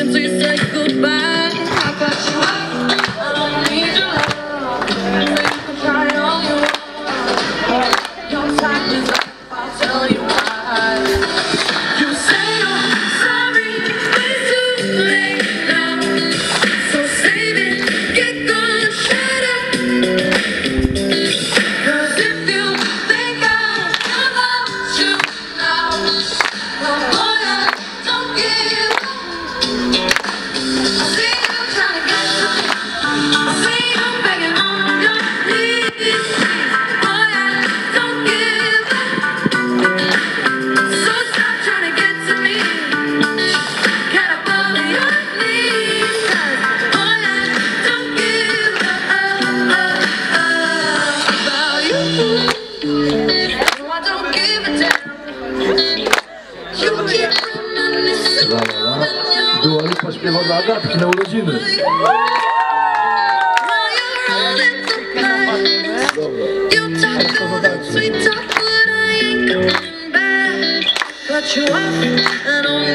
since we said goodbye. I got you up, I don't need your love. So you can try all you want. Your time is up, I'll tell you why. You say you're sorry, it's too late now. So save it, get gone, shut up. Cause if you think I'm about you now, well boy, I don't give up. I see you trying to get to me, I see you begging on your knees. Boy, I don't give up. So stop trying to get to me, get up on your knees. Boy, I don't give up about you. No, I don't give a damn. You keep reminiscing when you're Dua Lipa śpiewa dla Agatki na urodziny. now you're rolling the dice. You talk all that sweet talk, but I ain't coming back. Cut you off, and